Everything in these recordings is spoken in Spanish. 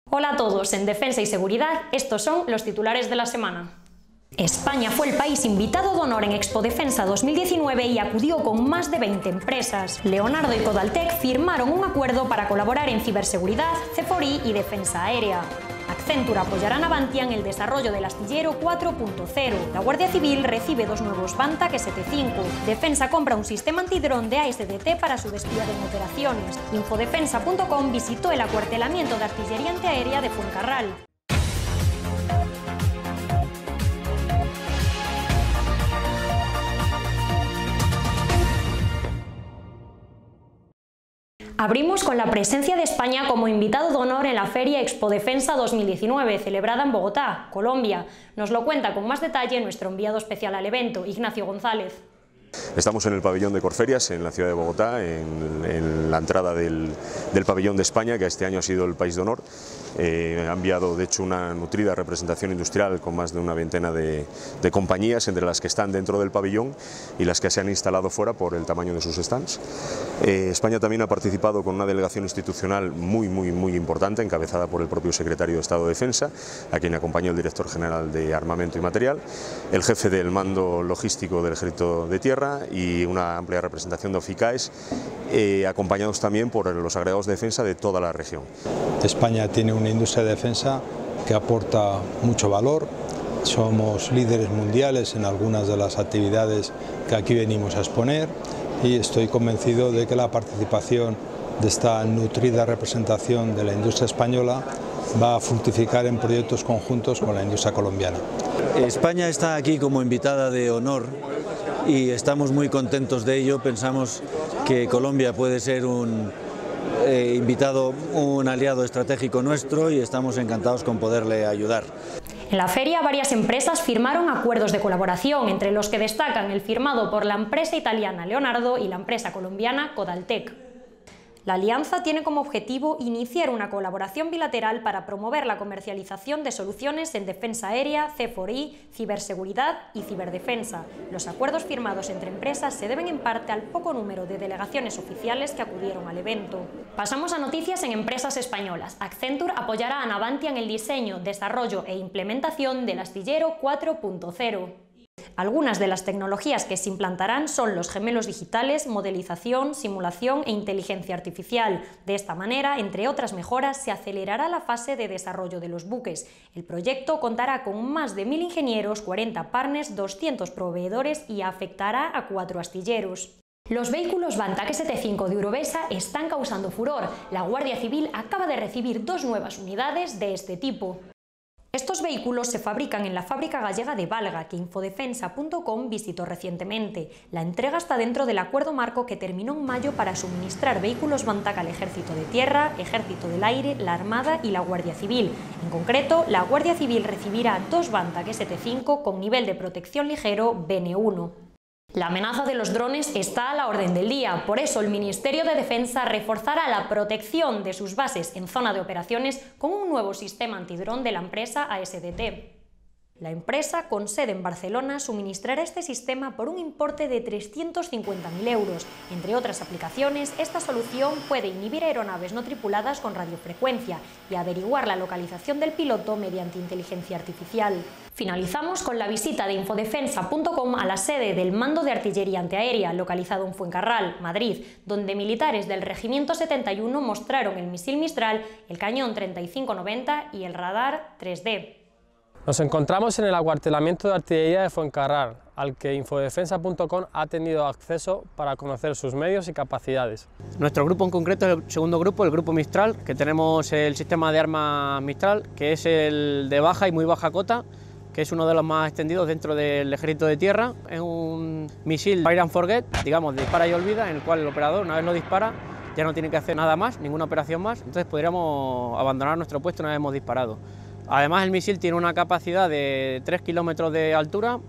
Hola a todos, en Defensa y Seguridad, estos son los titulares de la semana. España fue el país invitado de honor en Expo Defensa 2019 y acudió con más de 20 empresas. Leonardo y Codaltec firmaron un acuerdo para colaborar en ciberseguridad, C4I y defensa aérea. Accenture apoyará a Navantia en el desarrollo del astillero 4.0. La Guardia Civil recibe 2 nuevos Bantac S-T5. Defensa compra un sistema antidrón de ASDT para su despliegue en operaciones. Infodefensa.com visitó el acuartelamiento de artillería antiaérea de Fuencarral. Abrimos con la presencia de España como invitado de honor en la Feria Expo Defensa 2019, celebrada en Bogotá, Colombia. Nos lo cuenta con más detalle nuestro enviado especial al evento, Ignacio González. Estamos en el pabellón de Corferias, en la ciudad de Bogotá, en la entrada del pabellón de España, que este año ha sido el país de honor. Ha enviado, de hecho, una nutrida representación industrial con más de una veintena de compañías, entre las que están dentro del pabellón y las que se han instalado fuera por el tamaño de sus stands. España también ha participado con una delegación institucional muy importante, encabezada por el propio secretario de Estado de Defensa, a quien acompañó el director general de Armamento y Material, el jefe del mando logístico del Ejército de Tierra y una amplia representación de OFICAES, acompañados también por los agregados de defensa de toda la región. España tiene una industria de defensa que aporta mucho valor. Somos líderes mundiales en algunas de las actividades que aquí venimos a exponer y estoy convencido de que la participación de esta nutrida representación de la industria española va a fructificar en proyectos conjuntos con la industria colombiana. España está aquí como invitada de honor y estamos muy contentos de ello. Pensamos que Colombia puede ser un aliado estratégico nuestro y estamos encantados con poderle ayudar. En la feria, varias empresas firmaron acuerdos de colaboración, entre los que destacan el firmado por la empresa italiana Leonardo y la empresa colombiana Codaltec. La alianza tiene como objetivo iniciar una colaboración bilateral para promover la comercialización de soluciones en defensa aérea, C4I, ciberseguridad y ciberdefensa. Los acuerdos firmados entre empresas se deben en parte al poco número de delegaciones oficiales que acudieron al evento. Pasamos a noticias en empresas españolas. Accenture apoyará a Navantia en el diseño, desarrollo e implementación del astillero 4.0. Algunas de las tecnologías que se implantarán son los gemelos digitales, modelización, simulación e inteligencia artificial. De esta manera, entre otras mejoras, se acelerará la fase de desarrollo de los buques. El proyecto contará con más de 1000 ingenieros, 40 partners, 200 proveedores y afectará a 4 astilleros. Los vehículos Bantac S-T5 de Eurovesa están causando furor. La Guardia Civil acaba de recibir 2 nuevas unidades de este tipo. Estos vehículos se fabrican en la fábrica gallega de Valga, que Infodefensa.com visitó recientemente. La entrega está dentro del acuerdo marco que terminó en mayo para suministrar vehículos Bantac al Ejército de Tierra, Ejército del Aire, la Armada y la Guardia Civil. En concreto, la Guardia Civil recibirá 2 Bantac ST5 con nivel de protección ligero BN1. La amenaza de los drones está a la orden del día, por eso el Ministerio de Defensa reforzará la protección de sus bases en zona de operaciones con un nuevo sistema antidrón de la empresa ASDT. La empresa, con sede en Barcelona, suministrará este sistema por un importe de 350.000 euros. Entre otras aplicaciones, esta solución puede inhibir aeronaves no tripuladas con radiofrecuencia y averiguar la localización del piloto mediante inteligencia artificial. Finalizamos con la visita de Infodefensa.com a la sede del Mando de Artillería Antiaérea, localizado en Fuencarral, Madrid, donde militares del Regimiento 71 mostraron el misil Mistral, el cañón 3590 y el radar 3D. Nos encontramos en el acuartelamiento de artillería de Fuencarral, al que Infodefensa.com ha tenido acceso para conocer sus medios y capacidades. Nuestro grupo en concreto es el segundo grupo, el grupo Mistral, que tenemos el sistema de armas Mistral, que es el de baja y muy baja cota, que es uno de los más extendidos dentro del Ejército de Tierra. Es un misil Fire and Forget, digamos, dispara y olvida, en el cual el operador, una vez lo dispara, ya no tiene que hacer nada más, ninguna operación más, entonces podríamos abandonar nuestro puesto una vez hemos disparado. Además, el misil tiene una capacidad de 3 kilómetros de altura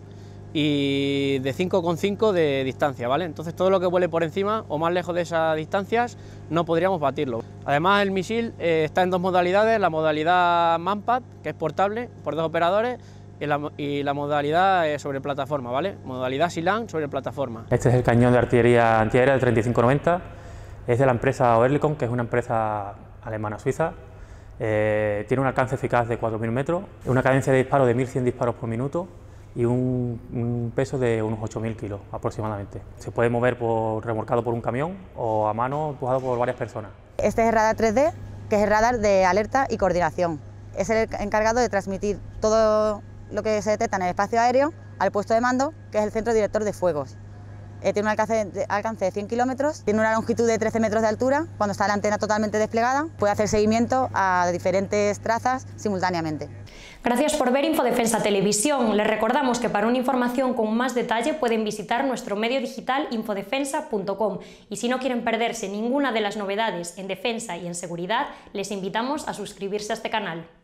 y de 5,5 de distancia, ¿vale? Entonces todo lo que vuele por encima o más lejos de esas distancias no podríamos batirlo. Además, el misil está en 2 modalidades, la modalidad Manpad, que es portable por 2 operadores, y la modalidad sobre plataforma, ¿vale? Modalidad SILAN sobre plataforma. Este es el cañón de artillería antiaérea del 3590, es de la empresa Oerlikon, que es una empresa alemana-suiza. Tiene un alcance eficaz de 4.000 metros, una cadencia de disparo de 1.100 disparos por minuto y un peso de unos 8.000 kilos aproximadamente. Se puede mover remolcado por un camión o a mano empujado por varias personas. Este es el radar 3D, que es el radar de alerta y coordinación. Es el encargado de transmitir todo lo que se detecta en el espacio aéreo al puesto de mando, que es el centro director de fuegos. Tiene un alcance de 100 kilómetros, tiene una longitud de 13 metros de altura. Cuando está la antena totalmente desplegada, puede hacer seguimiento a diferentes trazas simultáneamente. Gracias por ver Infodefensa Televisión. Les recordamos que para una información con más detalle pueden visitar nuestro medio digital infodefensa.com, y si no quieren perderse ninguna de las novedades en defensa y en seguridad, les invitamos a suscribirse a este canal.